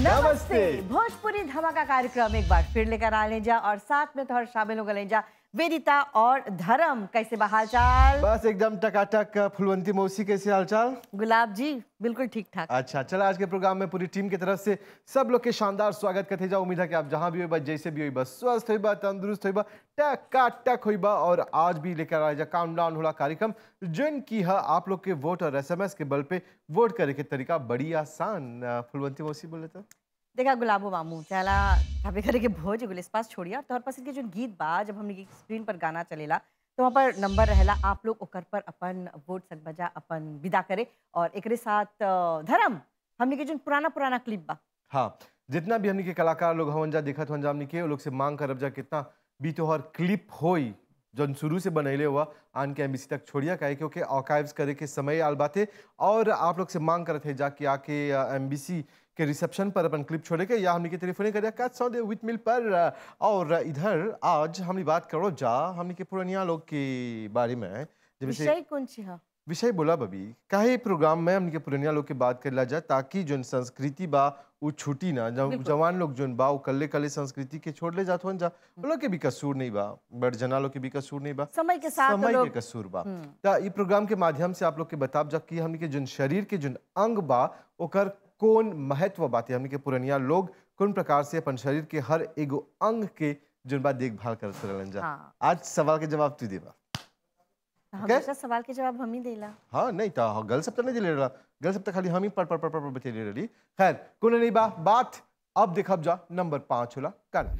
नमस्ते। भोजपुरी धमाका कार्यक्रम एक बार फिर लेकर आ लेंजा और साथ में तो शामिल हो गए वेदिता और धर्म। कैसे बहाल चाल? बस एकदम टकाटक। फुलवंती मौसी कैसे हालचाल? गुलाब जी बिल्कुल ठीक ठाक। अच्छा चला, आज के प्रोग्राम में पूरी टीम की तरफ से सब लोग के शानदार स्वागत करते जाओ। उम्मीद है कि आप जहां भी हो, जैसे भी हो, बस स्वस्थ हो, तंदुरुस्त हो, टकाटक हो। और आज भी लेकर आ जा काउंटडाउन होला कार्यक्रम, जिन की है आप लोग के वोट और SMS के बल पे वोट करे के तरीका बड़ी आसान। फुलवंती मौसी बोले तो देखा गुलाबो मामू चला खाबे करे के भोज गुलिस पास छोड़िया तोहर पास के जो गीत बा, जब हमने की स्क्रीन पर गाना चलेला तो वहाँ पर नंबर रहेला, आप लोग ओकर पर अपन वोट सक बजा अपन विदा करे। और एकरे साथ धर्म हमने के जो पुराना क्लिप बा, हाँ, जितना भी हमने के कलाकार लोग हवन जा देखत हवन जा, हमने के वो लोग से मांग करब जा कितना भी तोहर क्लिप होई जो शुरू से बनैले हुआ आन के MBC तक छोड़िया, काहे क्योंकि आर्काइव्स करे के समय आल बाते। और आप लोग से मांग करते हैं जाके आके MBC के रिसेप्शन पर अपन क्लिप छोड़े के, या हमने के टेलीफोन करिया काट सौ दे विथ मिल पर। और इधर आज हमने बात करो जा हमने के पुरानिया लोग के बारे में। विषय कौन सी है? विषय बोला बबी काहे प्रोग्राम में हमने के पुरानिया लोग के बात करला जा, ताकि जो संस्कृति बा वो छूटी ना। जवान लोग जो बा वो कल्ले कल्ले संस्कृति के छोड़ ले जात जा, वो लोग के भी कसूर नहीं बा, बड़ जना लोग के भी कसूर नहीं बा, समय के साथ समय के कसूर बा। ता ई प्रोग्राम के माध्यम से आप लोग के बताब जा कि हमने के जो शरीर के जो अंग बा ओकर कौन महत्व बाते, हमने के पुरानिया लोग कौन प्रकार से अपन शरीर के हर एगो अंग के जो बा देखभाल करते रहलन जा। आज सवाल के जवाब तू देबा। हमेशा सवाल के जवाब हम ही देला। हाँ नहीं था, गल सब तो नहीं दिले रहा, गल सब तो खाली हम ही पर बतेले रही। खैर कोनो नहीं बा बात। अब देखब जा नंबर 5 होला कर।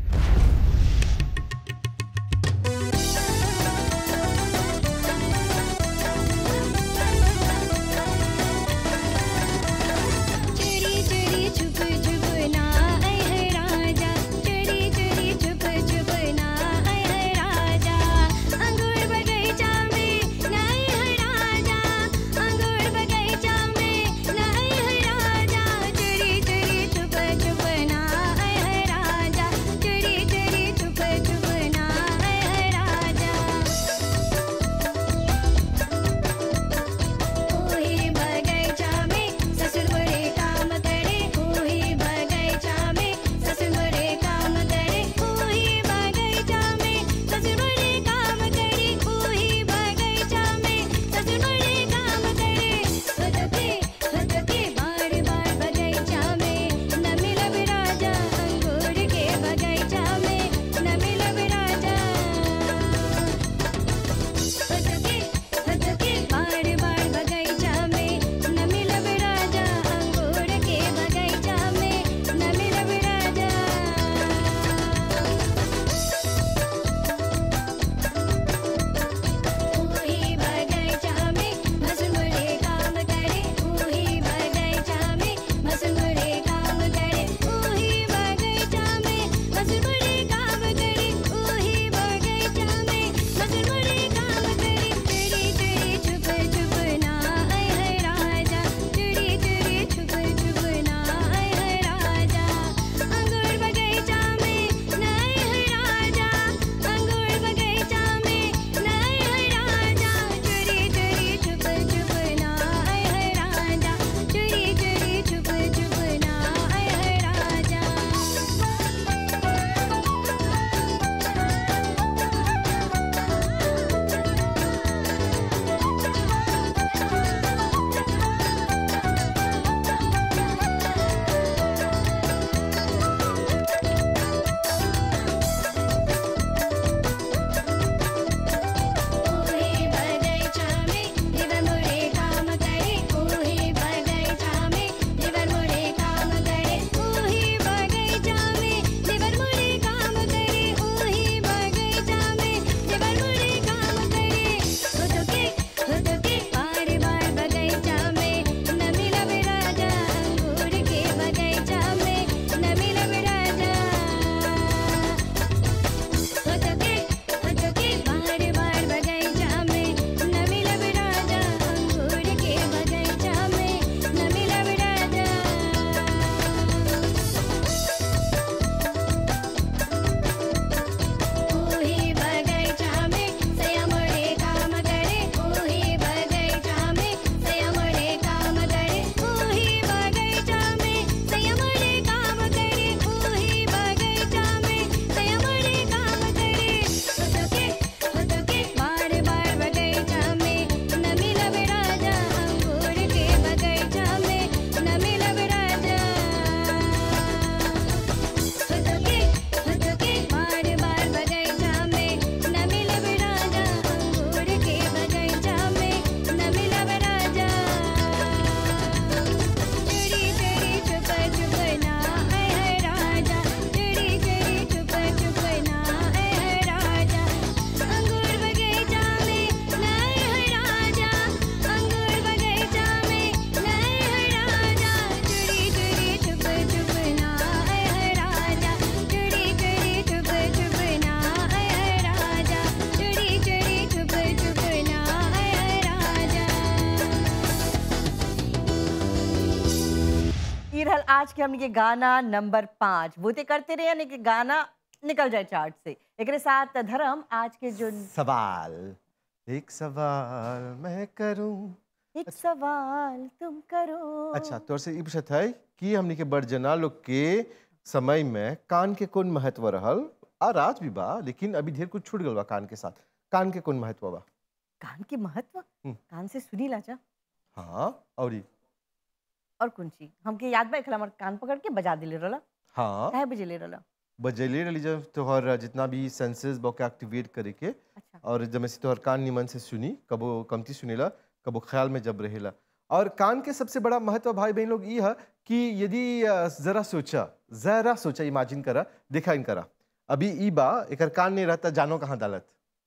आज के हमने के गाना नंबर 5 बोते करते रहे यानी कि गाना निकल जाए चार्ट से। एक साथ धर्म आज के जो सवाल, एक सवाल मैं करूं। एक सवाल तुम करो। अच्छा, तोर से ई पूछत है कि हमनी के बड़ जना लोग के समय में कान के कौन महत्व रहल और आज भी बा, लेकिन अभी ढेर कुछ छूट गल बा कान के साथ। कान के कौन महत्व बा? कान के महत्व कान से सुनी लाजा। हाँ, और कौन चीज हमके याद बा हमार कान पकड़ के बजा दिले रहला। हाँ काहे बजेले रहला? बजेले रही जब तोहर जितना भी सेंसेस बा के एक्टिवेट करे के। अच्छा। और जब से तोहर कान निमन से सुनी, कबो कमती सुनेला कबो ख्याल में जब रहेला। और कान के सबसे बड़ा महत्व भाई बहन लोग ये है कि यदि जरा सोचा इमेजिन करा, देखा इन करा, अभी ई बा एकर कान नहीं रहता, जानो कहाँ डालत?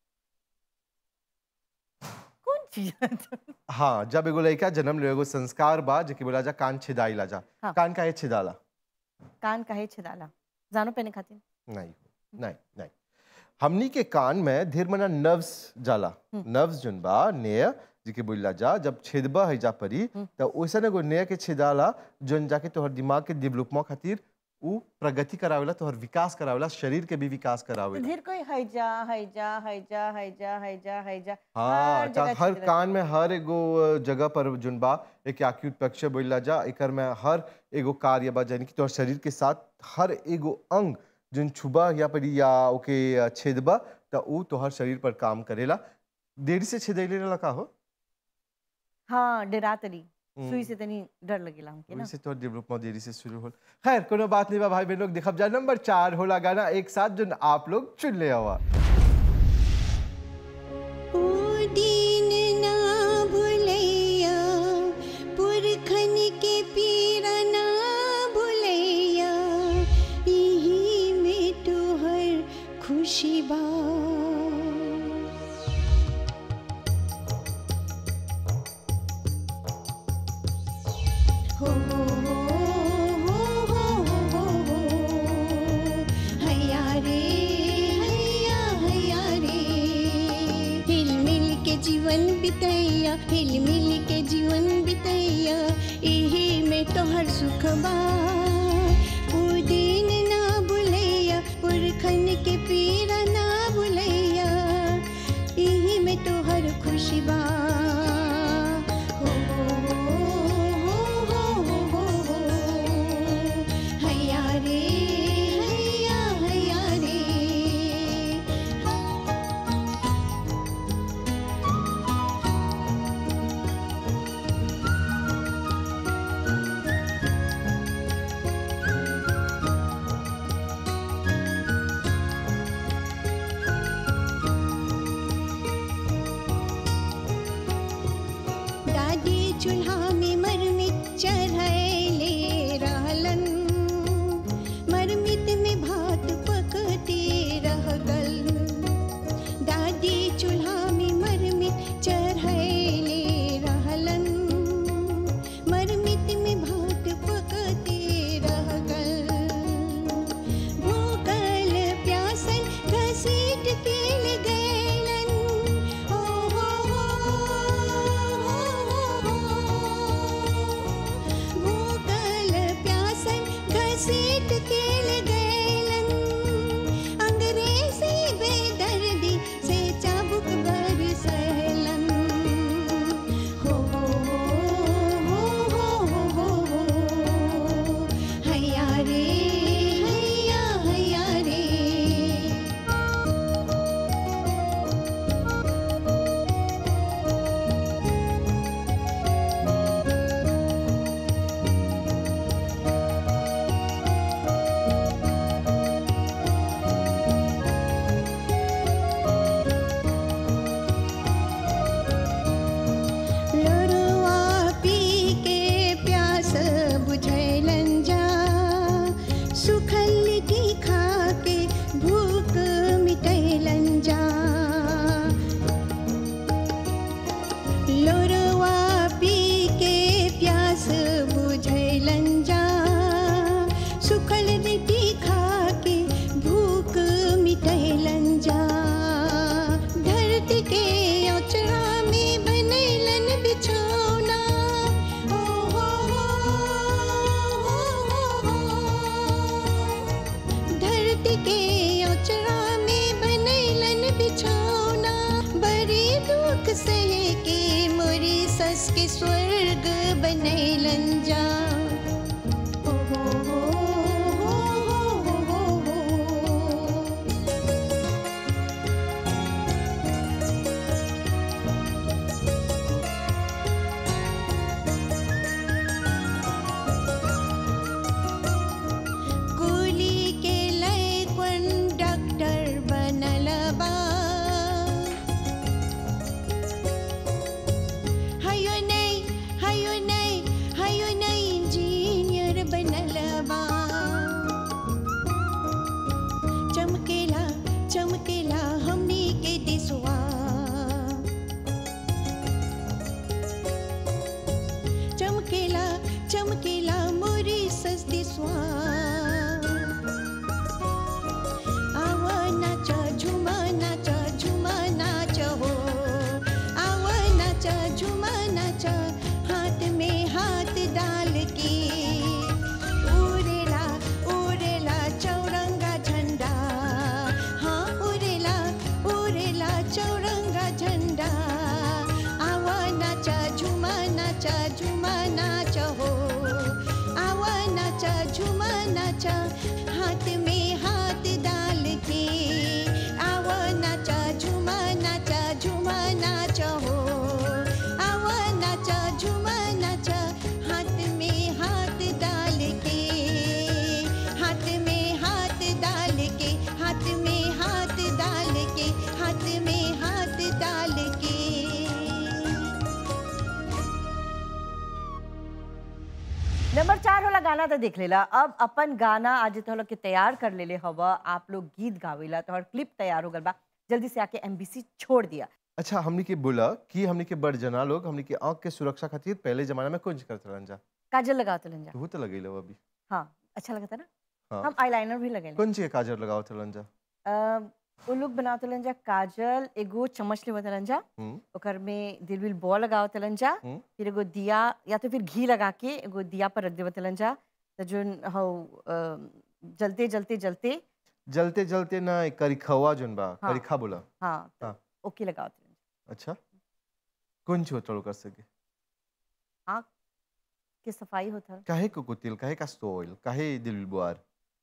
कौन चीज? हाँ, जब एगो लड़का जन्म ले एगो संस्कार बा जेके बोला जा कान छिदाई ला जा। हाँ। कान काहे छिदाला? कान काहे छिदाला? जानो पहने खातिर? नहीं नहीं नहीं, हमनी के कान में ढेर मना नर्व्स जाला। नर्व्स जोन बा नेय जिके बोला जा, जब छेदबा है जा परी तो वैसा एगो नेय के छेदाला जोन जाके तोहर दिमाग के डेवलपमेंट खातिर उ प्रगति करावेला, तोहर विकास करावेला, शरीर के भी विकास करावेला। ढेर कोई हैजा हैजा हैजा हैजा हैजा हैजा हाँ, हर जगह हर छिद्र कान में हर एगो जगह पर जोन बा एक एक्यूट पक्ष बोला जा, एकर में हर एगो कार्य बा यानी कि तोहर शरीर के साथ हर एगो अंग जोन छुबा या परी या ओके छेदबा तो उ तोहर शरीर पर काम करेला। देरी से छेदैले रहला का हो? हाँ, डरातरी सुई से तनी डर लगेला हमके ना। वैसे तो डेवलपमेंट देरी से शुरू होल। खैर कोनो बात नहीं बा भाई बहन लोग, देखब जा नंबर 4 होला गाना एक साथ जो आप लोग चुन ले आवा। ओ दीन ना भुलैया, पुरखन के पीरा ना भुलैया, यही में तोहर खुशी बा। हो हो हो हो हो हो, हैया रे हैया हैया रे, हिल मिल के जीवन बितैया, हिल मिल के जीवन बितैया, यही में तोहर सुख बा। ओ दिन ना भुलैया, पुरखन के पीरा ना भुलैया, यही में तोहर खुशी बा। हो हो हो हो हो हो, हैया रे हैया हैया रे। दादी चूल्हा में मरमिट चढ़ैले रहलन, मरमिट में भात पकते रह गल। दादी चूल्हा में मरमिट चढ़ैले रहलन, मरमिट में भात पकते रह गल। भूखल प्यासल घसीट के ले गैलन, हो हो भूखल प्यासल घसीट के ले गैलन, अंग्रेजी बेदर्दी से चाबुक बरसैलन। हो हो हैया रे हैया हैया रे। हंस के स्वर्ग बनैलन जा हो हो हो हो हो हो हो। कुली के लैकन डॉक्टर बनल बा हयो नहीं इंजीनियर बनल बा। चमकेला चमकेला हमनी के देशवा चमकेला चमकेला मॉरिशस देशवा। आवा नाचा झुमा नाच हो आवा नाचा झुमा नाच हाथ में हाथ डाल के उड़ेला उड़ेला चौरंगा झंडा हाँ उड़ेला उड़ेला चौरंगा झंडा। आवा नाचा झुमा नाच हो आवा नाचा झुमा नाच हाथ में हाथ डाल के आवा नाचा झुमा नाच हो आवा नाचा झुमा नाच हाथ में हाथ डाल के हाथ में हाथ डाल के हाथ में हाथ डाल के हाथ में हाथ डाल के। नंबर 4 वाला गाना तो देख लेला। अब अपन गाना आज तो लोग के तैयार कर लेले हवा। आप लोग गीत गावेला तो क्लिप तैयार हो गल बा। जल्दी से आके एमबीसी छोड़ दिया। अच्छा हमने के बोला कि हमने के बड़ जना लोग हमने के आँख के सुरक्षा खातिर पहले जमाना में कुछ करते रहन जा। काजल लगावत रहन जा। वो तो लगे लो अभी। हाँ अच्छा लगता ना। हाँ। हम आईलाइनर भी लगेले। कौन सी काजल लगावत रहन जा? वो लोग बनावत रहन जा काजल एगो चम्मच लेवत रहन जा ओकर में दिलविल बॉल लगावत रहन जा फिर एगो दिया या तो फिर घी लगा के एगो दिया पर रख देवत रहन जा तो जोन हो जलते जलते जलते जलते जलते ना एक करिखवा जोन बा हाँ। करिखा बोला। हाँ तो हाँ। ओके लगावत रहन जा। अच्छा कौन सी होटल कर सके? आँख के सफाई होता। काहे को तेल काहे कास्टर ऑयल काहे दिल बुआर?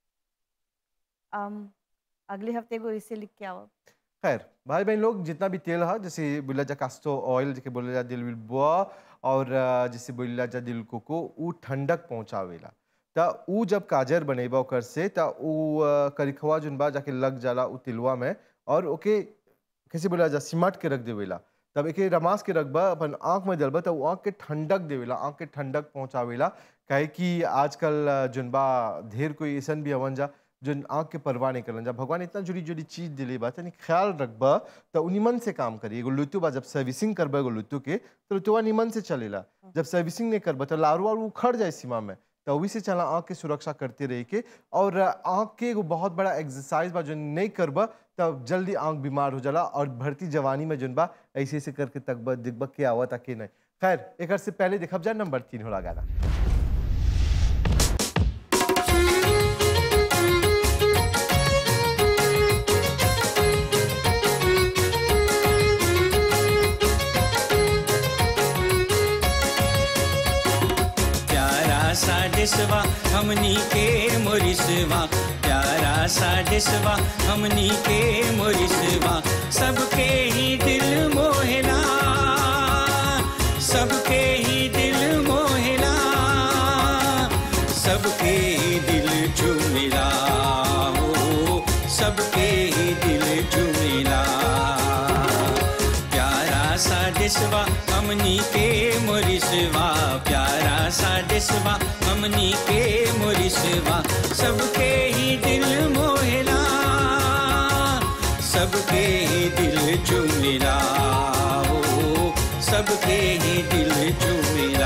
अगले हफ्ते को इसे लिख के आओ। खैर भाई बहन लोग जितना भी तेल है जैसे बोला जा कास्टर ऑयल जैसे बोला जा दिल बुआ और जैसे बोला जा दिल कोको वो ठंडक पहुंचावेला। ता ऊ जब काजर बनेबा ओकर से ता ऊ करिखवा जोन बा जाके लग जाला ऊ तिलवा में और ओके कैसे बोला जा सिमट के रख देवेला। तब एके रमास के रखबा अपन आँख में डलबा तो आँख के ठंडक देवेला आँख के ठंडक पहुंचावेला। काहे कि आजकल जोन बा ढेर कोई ऐसन भी हवन जा जो आँख के परवाह नहीं करन जा। भगवान इतना जुड़ी जुड़ी चीज दिले बा तनी ख्याल रखबा तो निमन से काम करी। एगो लुतु बा जब सर्विसिंग करबा एगो लुतु के तो लुतुआ निमन से चलेला। जब सर्विसिंग नहीं करबा तो लारू वारू उखड़ जाए सीमा में तो वही से चला आँख की सुरक्षा करते रहे के। और आँख के एगो बहुत बड़ा एक्सरसाइज बा जो नहीं करबा तब जल्दी आँख बीमार हो जाला और भरती जवानी में जोन बा ऐसे ऐसे करके तकबा दिखबा के आवत के नहीं। खैर एक से पहले देखब जा नंबर 3 होला गाना। सा डिसवा हमनी के मोरिसवा प्यारा सा डिसवा हमनी के मोरिसवा सबके ही दिल मोहला सबके ही दिल मोहला सबके ही दिल झूमिला हो सबके ही दिल झूमिला प्यारा सा डिसवा हमनी के मोरिसवा प्यारा सा डिसवा हमनी के मोरिसवा सबके ही दिल मोहला सबके ही दिल झूमिला हो सबके ही दिल झूमिला।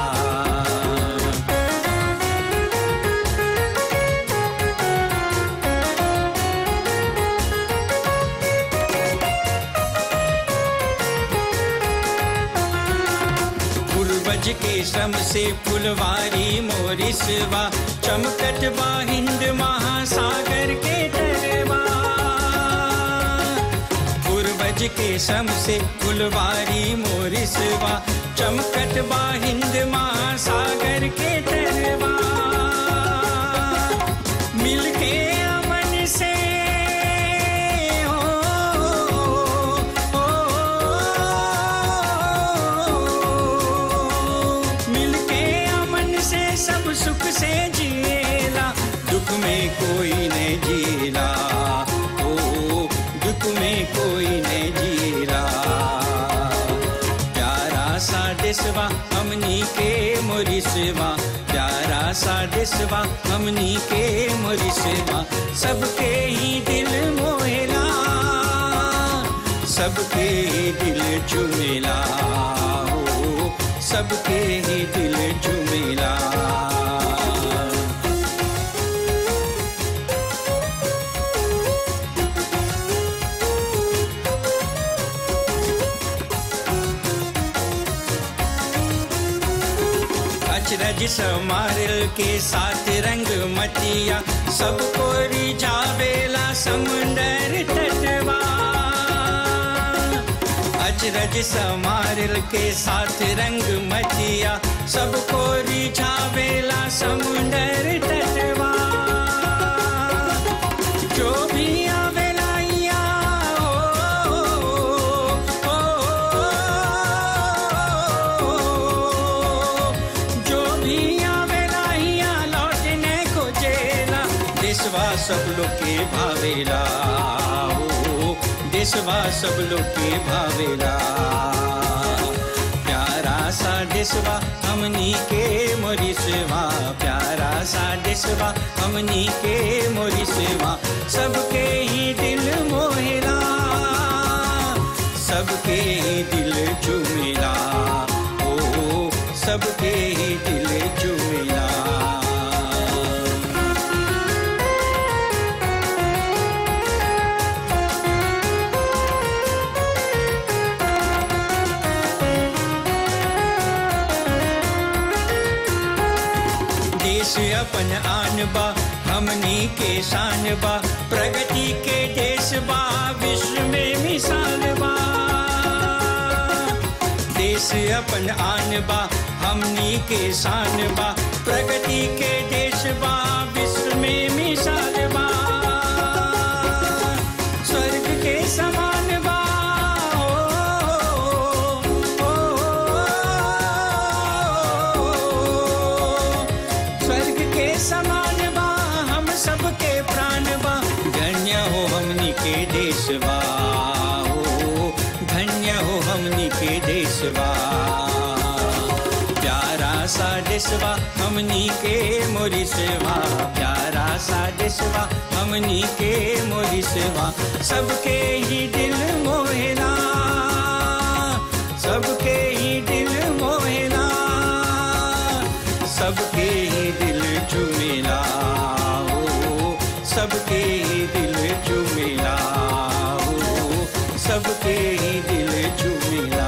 के श्रम से फुलवारी मोरिसवा चमकत बा हिंद महासागर के तरवा पूर्वज सूरज के सम से फुलवारी मोरिसवा चमकत बा हिंद महासागर के तरवा मिलके अमन से मिलके अमन से सब सुख से जिएला दुख में कोई नहीं जीला दुख में कोई नहीं जीला प्यारा सा देशवा हमनी के मोरिसवा प्यारा सा देशवा हमनी के मोरिसवा सबके ही दिल मोहेला सबके ही दिल चुमेला सबके ही दिल चुमेला अचरज समारिल के साथ रंग मटिया सबको रिझावेला समुंदर तटवा अचरज समारिल के साथ रंग मटिया सबको रिझावेला समुंदर तटवा जो भी आवेला देशवा सब लोग के भावेला देशवा सब लोग के भावेला प्यारा सा देशवा हमनी के मोरिसवा प्यारा सा देशवा हमनी के मोरिसवा सबके ही दिल मोहेला सबके ही दिल चुमेला सबके ही दिल चुमेला देश अपन आन बा हमनी के शान बा प्रगति के देश बा विश्व में मिसाल बा देश अपन आन बा हमनी के शान बा प्रगति के देश बा विश्व में मिसाल बा स्वर्ग के समान बा स्वर्ग के समान बा हम सबके प्राण बा धन्य हो हमनी के देशवा धन्य हो हमनी के देशवा प्यारा सा देशवा हमनी के मोरिसवा प्यारा सा देशवा हमनी के मोरिसवा सबके ही दिल मोहेला सबके ही दिल मोहेला सबके ही दिल चुमेला सबके ही दिल चुमेला सबके ही दिल चुमेला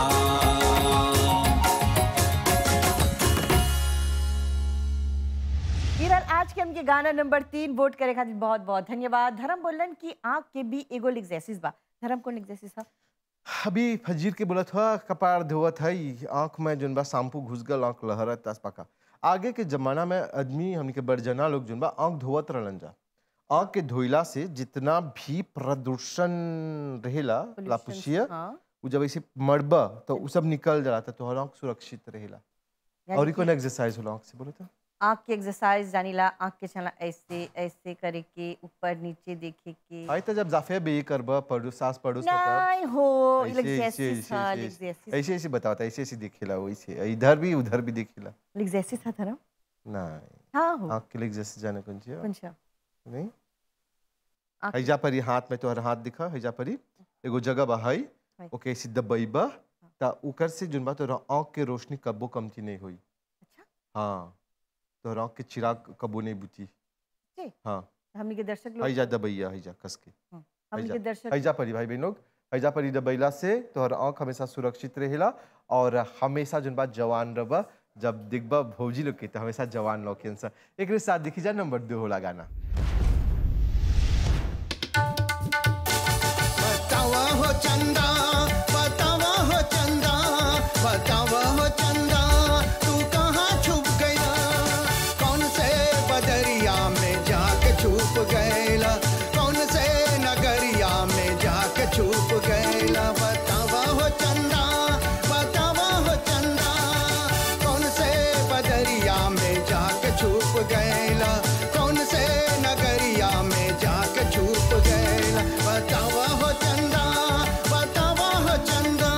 आज के हमके गाना नंबर 3 वोट करे खातिर बहुत बहुत धन्यवाद। धर्म बोलन की आँख के भी एगो लिग्जेसिस बा। धर्म कौन लिग्जेसिस है? अभी फजीर के बोला था कपार धोवत है आँख में जोन बा शैम्पू घुस गल आँख लहरत आस पाका। आगे के जमाना में आदमी हमनी के बड़जना लोग जोन बा आँख धोवत रहलन जा। आँख के धोइला से जितना भी प्रदूषण रहेला लापुसिया वो जब ऐसे मरबा तो वो सब निकल जाला तो तोहर आँख सुरक्षित रहेला। और कौन एक्सरसाइज होला आँख से बोलो तो? आँख की एक्सरसाइज जानीला आँख के चला ऐसे ऐसे करे के ऊपर नीचे देखे के। आई तो जब जाफे बे करबा पड़ो सांस पड़ो नहीं हो लिग्जेसिस ऐसे ऐसे बताता ऐसे ऐसे दिखेला वैसे इधर भी उधर भी दिखेला लिग्जेसिस है धर्म नहीं। हाँ हो आँख के लिग्जेसिस जाने कौन सी कौन सा नहीं हैजा परी हाथ में तोहर हाथ दिखा हैजा परी एगो जगह बा है ओके ऐसे दबाइबा ता उकर से जोन बा तोरा आँख के रोशनी कबो कमती नहीं हुई। अच्छा हाँ तो आँख के चिराग कबो नहीं बुती। हाँ हमनी के दर्शक लोग हैजा दबैया हैजा कस के हमनी के दर्शक हैजा परी भाई बहन लोग हैजा परी दबैला से तोहर आँख हमेशा सुरक्षित रहेला और हमेशा जोन बा जवान रबा। जब दिखबा भौजी लोग के तो हमेशा जवान लोग के आंसर एक साथ दिखी जा नंबर 2 होला गाना। बतावा हो चंदा, बतावा हो चंदा, बतावा हो चंदा, तू कहाँ छुप गया, कौन से बदरिया में जाके छुप गया, कौन से नगरिया में जाके छुप गया, बतावा हो चंदा, बतावा हो चंदा, कौन से बदरिया में जाके छुप गया, कौन से नगरिया में जाके छुप गया, बतावा हो चंदा, बतावा हो चंदा।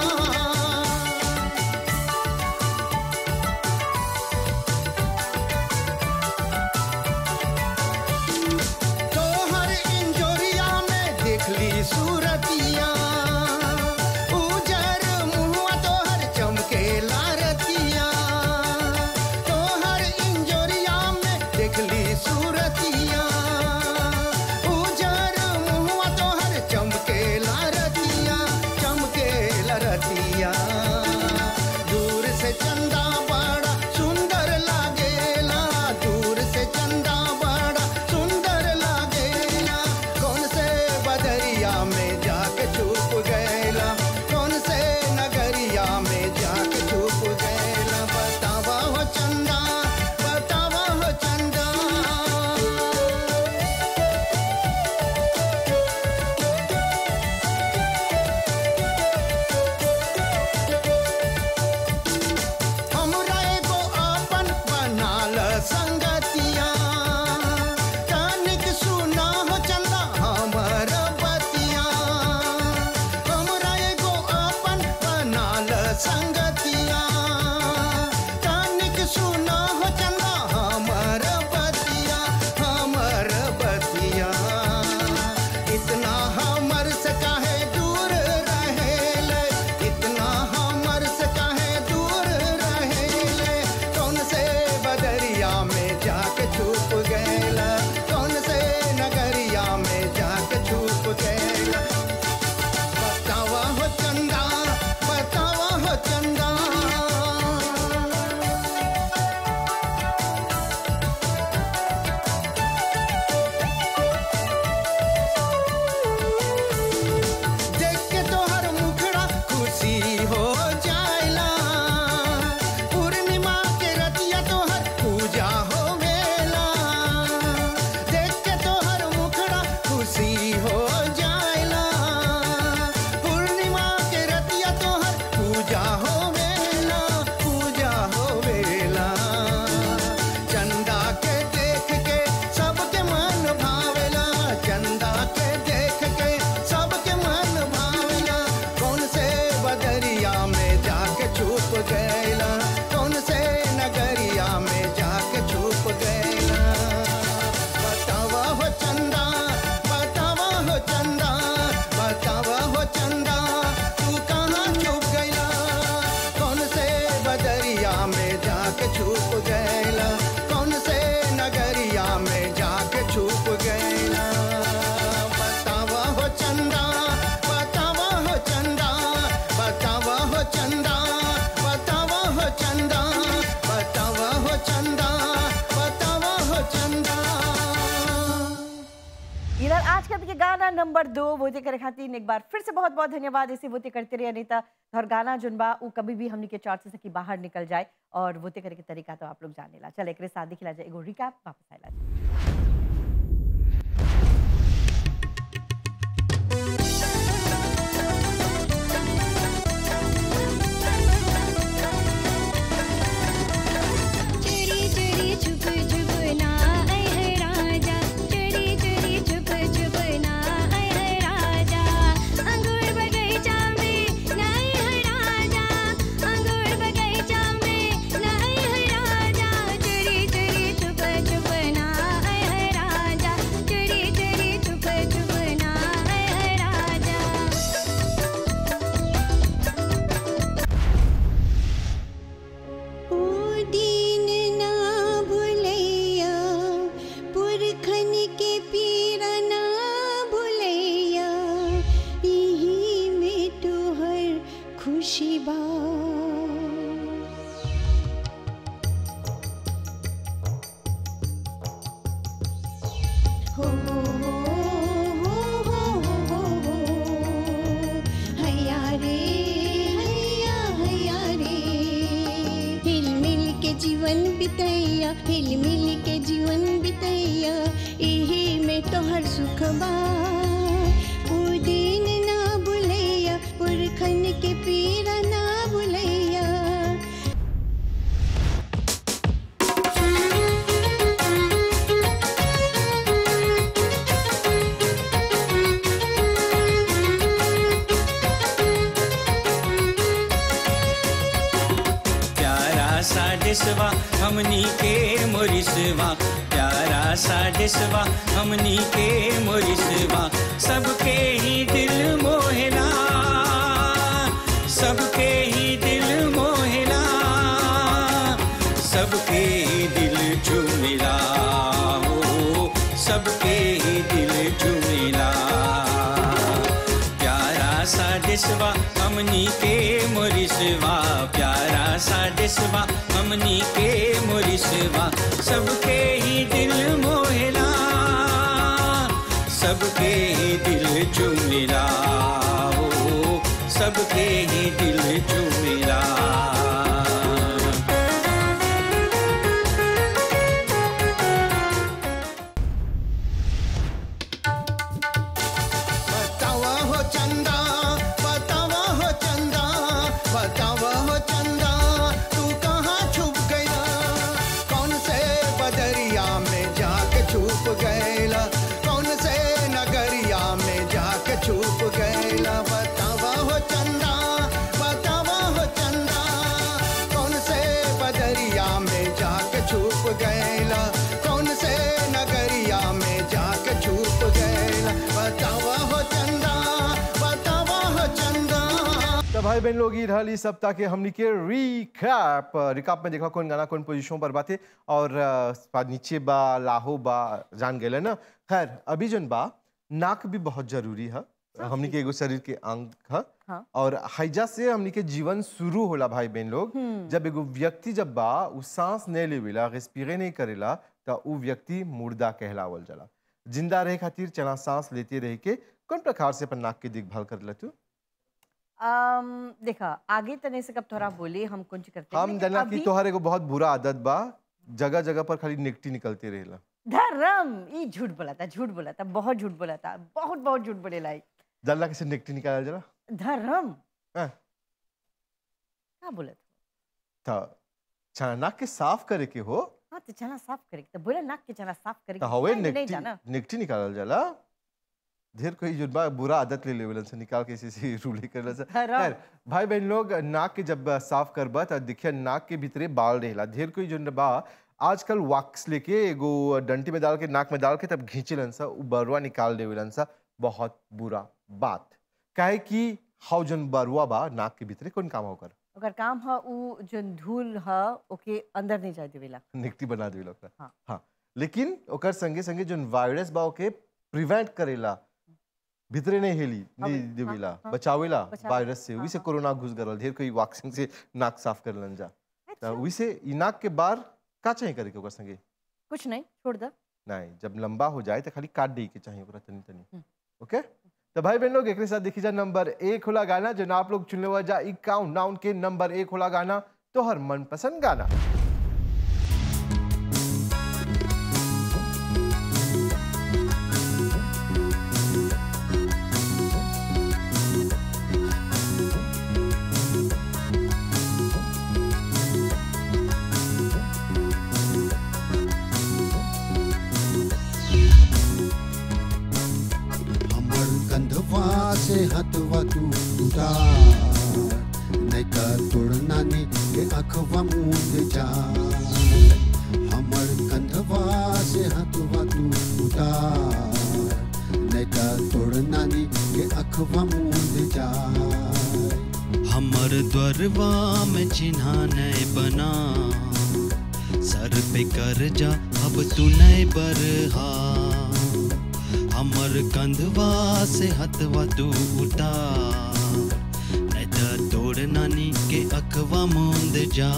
तोहर इंजोरिया में देख ली सूरतिया, उजर मुँहवा तोहर चमके लारतिया, तोहर इंजोरिया में देख ली सूरतिया, उजर मुँहवा तोहर चमके लारतिया, चमके लारतिया, दूर से चंदा बड़ा सुंदर लागेला, दूर से चंदा बड़ा सुंदर लागेला, कौन से बदरिया में जाके छुप गया, कौन से नगरिया में जाके छुप गया, बतावा हो चंदा, बतावा हो चंदा। हमरा एगो अपन बनाल संगतिया, तनिक सुना हो चंदा हमर बतिया, हमरा एगो अपन बनाल संगतिया, तनिक सुना हो चंदा हमर बतिया, हमर बतिया, इतना हमर से काहे दूर रहेले, इतना हमर से काहे दूर रहेले, कौन से बदरिया में जाके छुप गया, कौन से नगरिया में जाके छुप गया, बतावा हो चंदा, बतावा हो चंदा। देख के तोहर मुखड़ा खुशी हो जायला, पूर्णिमा के रतिया तोहर पूजा होवेला, देख के तोहर मुखड़ा खुशी हो जायला, पूर्णिमा के रतिया तोहर पूजा होवेला, पूजा होवेला, चंदा के देख के सबके मन भावेला, चंदा के देख के सबके मन भावेला, कौन से बदरिया में जाके छुप गया, कौन से नगरिया में जाके छुप गया, बतावा हो चंदा, बतावा हो चंदा, बतावा हो चंदा, तू कहाँ छुप गया, कौन से बदरिया में जाके छुप गया, कौन से नगरिया में जाके छुप गया, बतावा हो चंदा, बतावा हो चंदा, बतावा हो चंदा, बतावा हो चंदा, बतावा हो चंदा, बतावा हो चंदा। इधर आज के गाना नंबर 2 वोते करे खातिर एक बार फिर से बहुत बहुत धन्यवाद। ऐसे वोते करते रहिए अनीता, और गाना जुनबा उ कभी भी हमनी के चार्ट से सकी बाहर निकल जाए, और वोते करे के तरीका तो आप लोग जाने ला। चल एक साथ दिखला जाए एगो रिकैप, वापस आइला जाए। चोरी चोरी छुप छुप ना आए है राजा, चोरी चोरी छुप छुप ना आए है राजा, अंगूर बगीचा में नाई है राजा, अंगूर बगीचा में नाई है राजा, चोरी चोरी छुप छुप ना जीवन बितैया हिल मिल के जीवन बितैया यही में तोहर सुख बा ऊ दिन ना भुलैया पुरखन के पीरा ना भुलैया सा देशवा हमनी के मोरिसवा प्यारा सा देशवा हमनी के मोरिसवा सबके ही दिल मोहला सबके ही दिल मोहला सबके ही दिल झूमिला हो सबके ही दिल झूमिला प्यारा सा देशवा हमनी के मोरिसवा प्यारा सा देशवा हमनी के मोरिसवा सबके ही दिल मोहला सबके ही दिल झूमिला हो सबके ही दिल झूमिला बतावा हो चंदा बतावा हो चंदा बतावा हो चंदा तू कहाँ छुप गया कौन से बदरिया में जाके छुप गया कौन से नगरिया में जाके छुप गया बतावा हो चंदा कौन से बदरिया में जाके छुप गया कौन से नगरिया में जाके छुप गया बतावा हो चंदा तो भाई बहन लोग इधर इस सप्ताह के हमनी के रिकाप में देखा कौन गाना कौन पोजीशन पर बाते और नीचे बा लाहो बा जान गए ना। खैर अभी जन बा नाक भी बहुत जरूरी है हमनी के एगो शरीर के अंग है हाँ। और हैजा से हमनी के जीवन शुरू होला भाई बहन लोग जब एगो व्यक्ति जब बा उ सांस नहीं लेवेला रेस्पिरे नहीं करेला तो उ व्यक्ति मुर्दा कहलावल जाला। जिंदा रहे खातिर चना सांस लेते रहे के कौन प्रकार से अपन नाक की देखभाल कर तू देखा आगे तने से कब थोड़ा बोले हम कुछ करते हम जाना कि तोहर एगो बहुत बुरा आदत बा जगह जगह पर खाली निकटी निकलते रहेला। धर्म ये झूठ बोला था बहुत झूठ बोला था बहुत झूठ बोलेला जल्ला कैसे निकटी निकाला जरा धर्म हाँ। क्या बोला था चना नाक के साफ करे के हो हाँ तो चना साफ करे तो बोला नाक के चना साफ करे तो हवे नहीं जाना निकटी निकालल जाला ढेर कोई जो बा बुरा आदत ले लेवलन से निकाल के ऐसे रूले करला से। खैर भाई बहन लोग नाक के जब साफ करबा त देखिए नाक के भीतरे बाल रहेला ढेर कोई जो बा आजकल वैक्स लेके एगो डंटी में डाल के नाक में डाल के तब घींचलन सा उ बरुआ निकाल देवेलन सा बहुत बुरा बात काहे कि हाउ जन बरुआ बा नाक के भीतरे कौन काम होकर ओकर काम है उ जन धूल है ओके अंदर नहीं जाए देवेला निकटी बना देवेला ओकरा हाँ। हाँ लेकिन ओकर संगे संगे जन वायरस बा ओके प्रिवेंट करेला भीतरे नहीं हेली नहीं देवेला बचावेला वायरस से वही से कोरोना घुस गरल ढेर कोई वैक्सीन से नाक साफ करलन जा तो वही से ई नाक के बार का चाहिए करे के ओकर संगे कुछ नहीं छोड़ दे नहीं जब लंबा हो जाए तो खाली काट दे के चाहिए ओकरा तनी तनी ओके तो भाई बहन लोग एक साथ देखी जा नंबर 1 होला गाना जो आप लोग चुनले हुआ जा काउंटडाउन के नंबर 1 होला गाना तो हर मनपसंद गाना से हथवा तू उतार नहीं का तोड़ना ने के अखवा मूंद जा हमर कंधवा से हथवा तू उतार नहीं का तोड़ना ने के अखवा मूंद जा हमर द्वारवा में चिन्हा नहीं बना सर पे कर जा अब तू नहीं बरहा हमर कंधवा से हथवा तू उतार नहीं तो तोड़ नानी के अखवा मूंद जा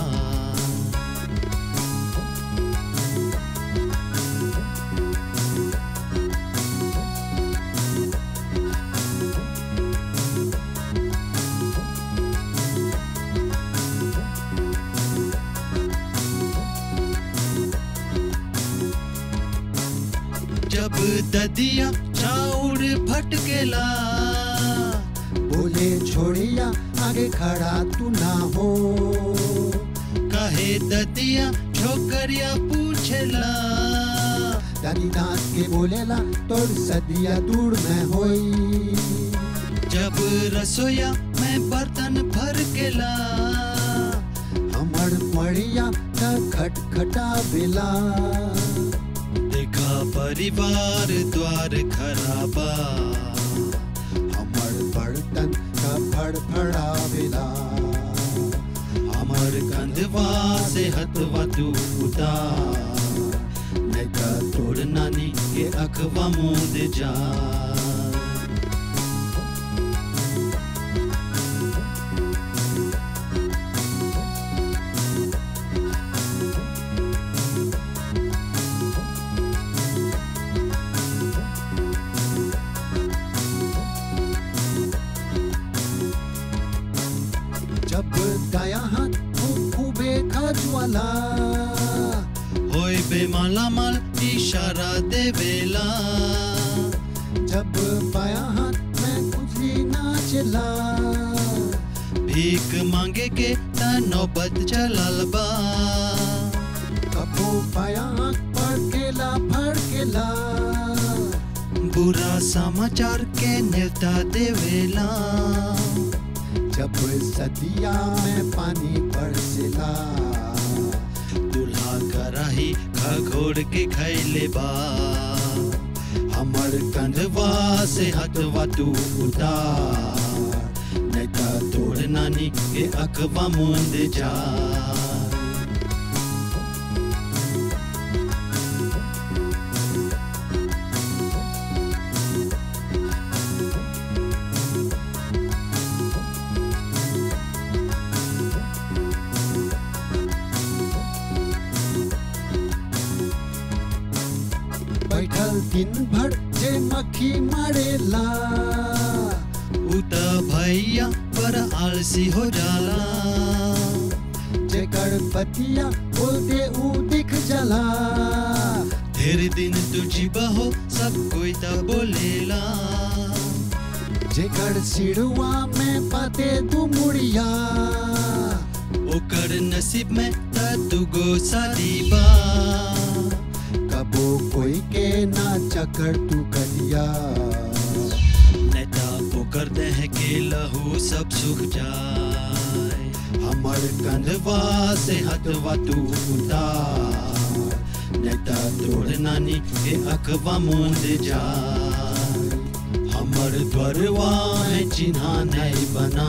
ददिया चाउर भटकेला, बोले छोड़िया आगे खड़ा तू ना हो, कहे ददिया छोकरिया पूछेला, दादी दांत के बोलेला तोर सदिया दूर में होई। जब रसोया में बर्तन भर केला, हमर मड़िया का खटखटा बेला, देखा परिवार द्वार खराबा, हमर बर्तन का फड़फड़ा बेला, हमर कंधवा से हथवा तू उतार, नहीं का तोड़ नानी के अखवा मूंद जा। जब दाया हाथ खूबे खजवाला, होय बे माला माल इशारा देवेला, जब बाया हाथ में खुजली नाचला, भीख मांगे के ता नौबत चलल बा, कबो बाया हाथ फड़केला फड़केला, बुरा समाचार के न्योता देवेला, जब सदिया में पानी बरसेला, दूल्हा कराही खगोड़ के खैले बा, हमर कंधवा से हथवा तू उतार, नहीं का तोड़ नानी के अखवा मूंद जा। बैठल दिन भर जे मक्खी मारेला, उता भैया पर आलसी हो जाला, जेकर पतिया बोलते ऊ दिख जला, ढेर दिन तुझी बहो सब कोई ता बोलेला, जेकर सिड़ुआ में पाते तू मुड़िया, ओकर नसीब में ता दुगो शादी बा, कबो कोई के ना चकर तू कलिया, नेता पोकर देह के लहू सब सुख जाए, हमर कंधवा से हथवा तू उतार, नेता तोड़ नानी के अखवा मूंद जाए, हमर द्वारवा में चिन्हा नहीं बना,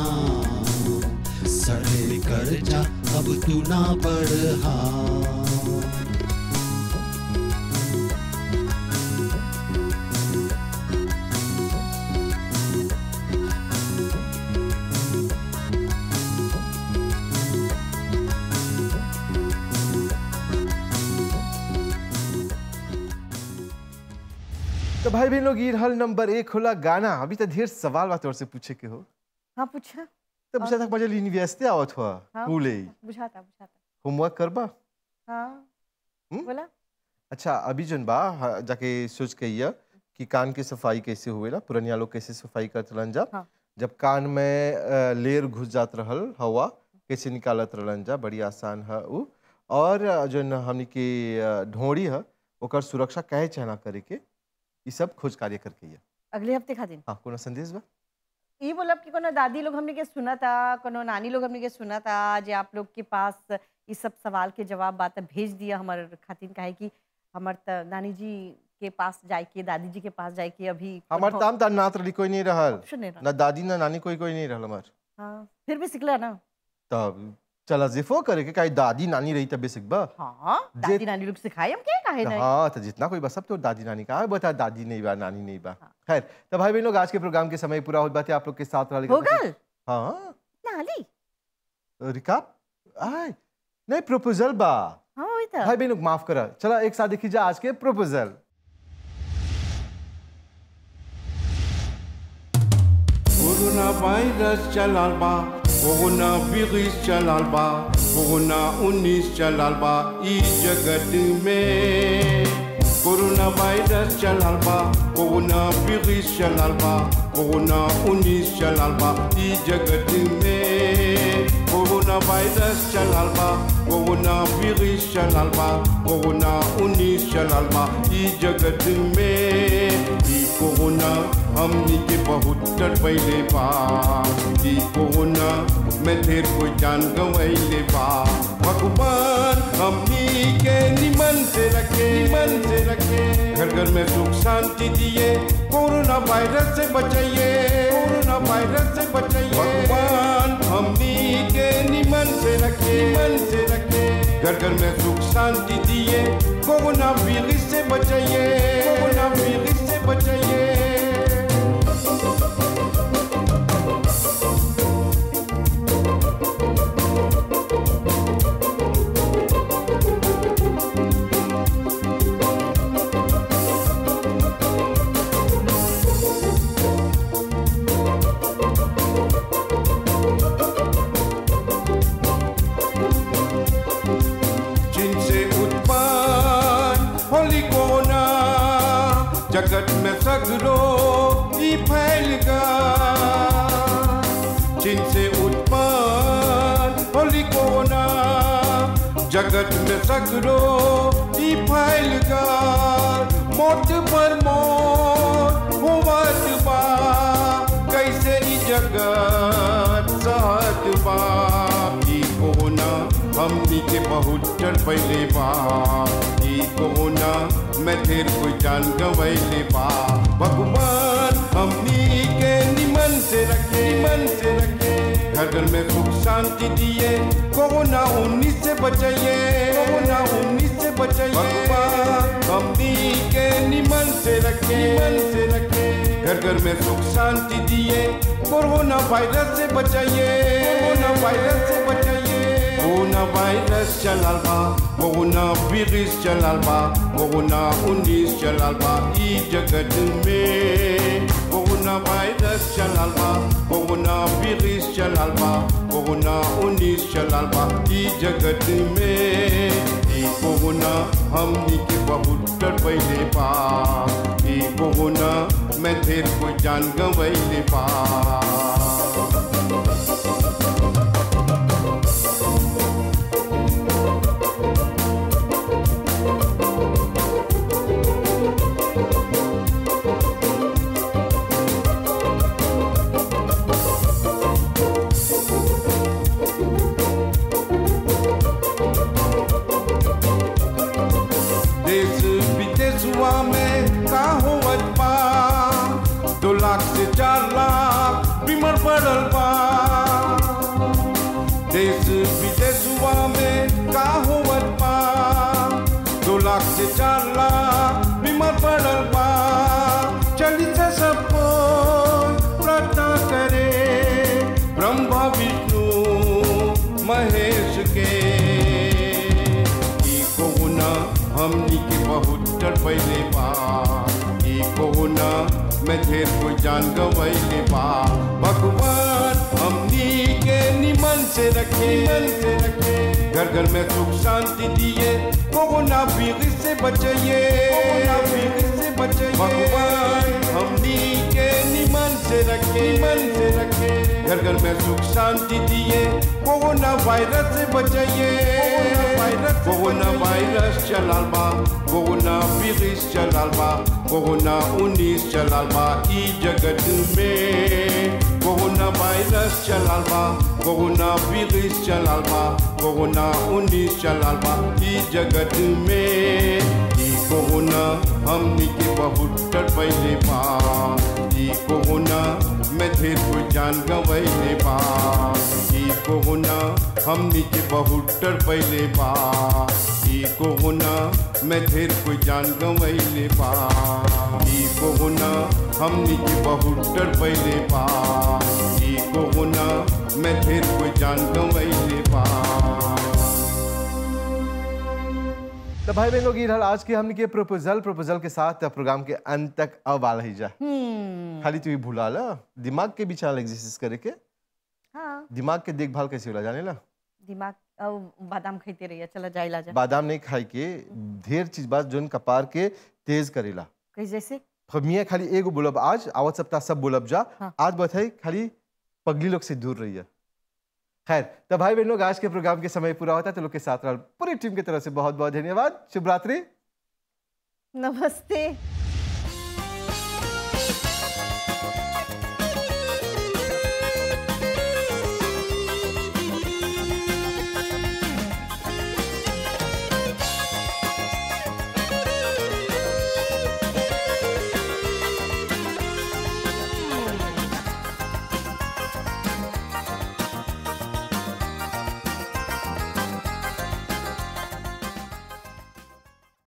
सरे कर जा अब तू ना बढ़ा। तो भाई बहन लोग ये हल नंबर 1 होला गाना। अभी तो ढेर सवाल बात और से पूछे के हो, हाँ पूछा तो पूछा तक मजा यूनिवर्सिटी आवत हुआ हाँ, पूले बुझाता होमवर्क करबा। हाँ हम्म? बोला अच्छा अभी जन बा जाके सोच के ये कि कान की सफाई कैसे हुएला, पुरनिया लोग कैसे सफाई करत रहन जा, हाँ। जब कान में लेर घुस जात रहल हवा कैसे निकालत रहन जा, बड़ी आसान है उ। और जन हमनी के ढोड़ी है ओकर सुरक्षा कहे चाहना करे के, ये सब खोज कार्य करके ये। अगले हफ्ते खा दिन हाँ कोनो संदेश बा? ये बोलब कि कोनो दादी लोग हमने के सुना था, कोनो नानी लोग हमने के सुना था, जे आप लोग के पास ये सब सवाल के जवाब बात भेज दिया हमारे खातिर, काहे कि हमार त नानी जी के पास जाए के, दादी जी के पास जाए के अभी हमार ताम ता नात रही कोई नहीं रहल, ऑप्शन नहीं रहा। ना दादी ना नानी कोई कोई नहीं रहल हमार। हाँ फिर भी सिखला ना। तब चला जिफो करे के काई दादी नानी रही तबे सिखबा। हाँ दादी नानी लोग सिखाए हम क्या काहे नहीं। हाँ तो जितना कोई बस सब तो दादी नानी का है, बता दादी नहीं बा नानी नहीं बा। खैर तो भाई बहन लोग आज के प्रोग्राम के समय पूरा होत बाते, आप लोग के साथ रह हो गल हाँ नाली रिकाप आय नहीं प्रपोजल बा। हाँ वही था। भाई बहन लोग माफ करा, चला एक साथ देखिए आज के प्रपोजल। कोरोना वायरस चलाल बा, कोरोना विरिस चलाल बा, कोरोना 19 चलाल बा ई जगत में। कोरोना वायरस चलाल बा कोरोना विरिस चलाल बा कोरोना 19 चलाल बा ई जगत में कोरोना वायरस चलाल बा कोरोना विरिस चलाल बा कोरोना 19 चलाल बा ई जगत में ई कोरोना हमनी के बहुत डर पहले बा ई कोरोना में ढेर कोई जान गंवैले बा भगवान हमनी के निमन से रखे घर घर में सुख शांति दिए कोरोना वायरस से बचाइए भगवान हमनी के निमन से रखे घर घर में सुख शांति दिए कोरोना वायरस से बचाइए जगत में सगरो ई फैल गा चीन से उत्पन्न होली कोरोना जगत में सगरो ई फैल गा मौत पर मौत होवत बा कैसे ई जगत सहत बा ई कोरोना हमनी के बहुत डर पहले बा ई कोरोना में ढेर कोई जान गंवैले बा भगवान हमनी के निमन से रखे घर घर में सुख शांति दिए कोरोना 19 से बचाइए भगवान हमनी के निमन से रखे घर घर में सुख शांति दिए कोरोना वायरस से बचाइए कोरोना वायरस चलाल बा कोरोना विरिस चलाल बा कोरोना 19 चलाल बा ई जगत में कोरोना वायरस चलाल बा कोरोना विरिस चलाल बा कोरोना 19 चलाल बा ई जगत में ई कोरोना हमनी के बहुत डर पहले बा ई कोरोना में ढेर कोई जान गंवैले बा में का होवत बा 2 लाख से 4 लाख बीमार पड़ल बा देश विदेशवा में का होवत बा 2 लाख से 4 लाख बीमार पड़ल बा चली से सबको प्रार्थना करे ब्रह्मा विष्णु महेश के ई कोरोना हमनी के बहुत डर पहले बा ई कोरोना में ढेर कोई जान गंवैले बा भगवान हमनी के निमन से रखे घर घर में सुख शांति दिए कोरोना वायरस से बचाइए भगवान हमनी के निमन से रखे घर घर में सुख शांति दिए कोरोना वायरस से बचाइए कोरोना वायरस चलाल बा कोरोना विरिस चलाल बा कोरोना 19 चलाल बा ई जगत में कोरोना वायरस चलाल बा कोरोना विरिस चलाल बा कोरोना 19 चलाल बा ई जगत में ई कोरोना हमनी के बहुत डर पहले बा ई कोरोना में ढेर कोई जान गंवैले बा ई कोरोना हमनी के बहुत डर पहले बा ई कोरोना में ढेर कोई जान गंवैले बा ई कोरोना हमनी के बहुत डर पहले बा ई कोरोना में ढेर कोई जान गंवैले बा। तो भाई बहन लोग ये रहल आज के हमने के प्रपोजल के साथ प्रोग्राम के अंत तक अब आ रही जा खाली तू भूला ला दिमाग के भी चाल एक्सरसाइज करे के हाँ दिमाग के देखभाल कैसे होला जाने ला दिमाग बादाम खाते रहिए चला जाइला जा बादाम नहीं खाई के ढेर चीज बात जोन कपार के तेज करेला। कहीं जैसे मियाँ खाली एगो बोलब आज, आवत सप्ताह सब बोलब जा। हाँ। आज बताई खाली पगली लोग से दूर रही है। खैर, तो भाई बहन लोग, आज के प्रोग्राम के समय पूरा होता है, तो लोग के साथ पूरी टीम की तरफ से बहुत बहुत धन्यवाद। शुभ रात्रि। नमस्ते।